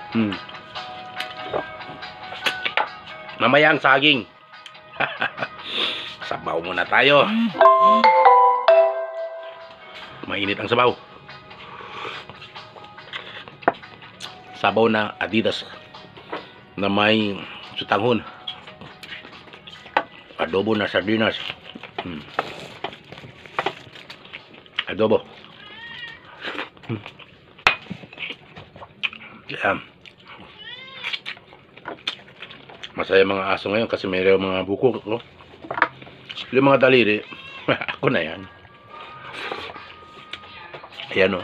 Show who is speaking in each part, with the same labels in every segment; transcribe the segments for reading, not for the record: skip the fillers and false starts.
Speaker 1: Hmm. Mamaya ang saging. Sabaw muna tayo. Mainit ang sabaw. Sabaw na Adidas na may sutanghon. Adobo na sardinas. Adobo. Yan. Masaya mga aso ngayon kasi mayroong mga buko. Oh. Yung mga daliri. Ako na yan. Ayan o.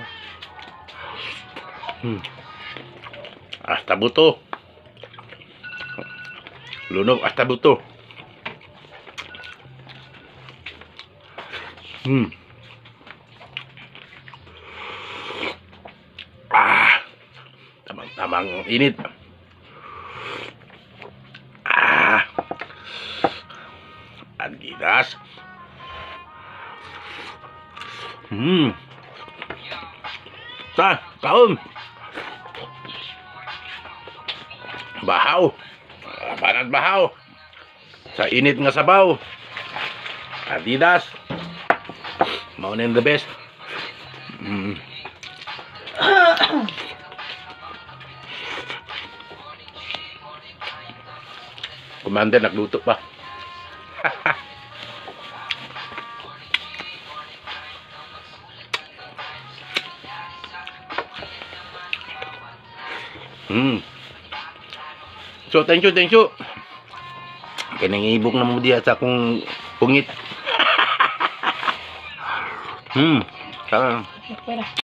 Speaker 1: Hasta buto. Lunog hasta buto. Tamang init. Adidas. Kaon. Bahaw. Panat bahaw. Sa init nga sabaw. Adidas. Mauna the best. Commander nagluto pa. So thank you. Kanang ibok na mo diya sa akong pungit.